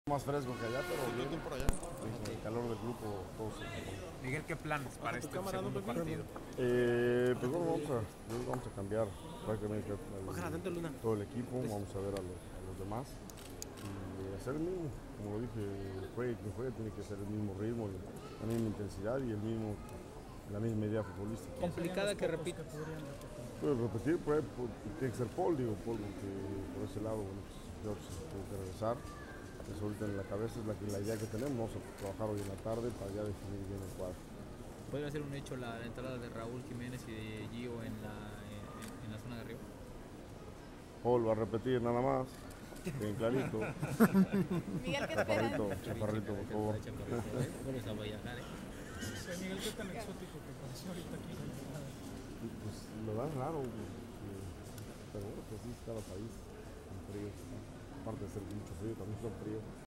Más fresco que allá, pero bien. Por allá. Con el calor del grupo, todos. Miguel, ¿qué planes para este segundo partido? Pues bueno, vamos a cambiar prácticamente todo el equipo, vamos a ver a los demás y hacer el mismo, como lo dije, juegue quien juegue, tiene que ser el mismo ritmo, la misma intensidad y la misma idea futbolística. Complicada que repita. Pues repetir, tiene que ser Paul, porque por ese lado, bueno, pues George se tiene que regresar. Eso ahorita en la cabeza es la idea que tenemos, vamos a trabajar hoy en la tarde para ya definir bien el cuadro. ¿Podría ser un hecho la entrada de Raúl Jiménez y de Gio en la zona de arriba? Paul va a repetir nada más, bien clarito. Miguel, ¿qué esperas? Chaparrito, por favor. Vuelves a viajar, Miguel, ¿qué tan exótico te pareció ahorita aquí? Pues lo dan raro, pero bueno, pues sí, cada país con frío, aparte de ser mucho frío, también son frío.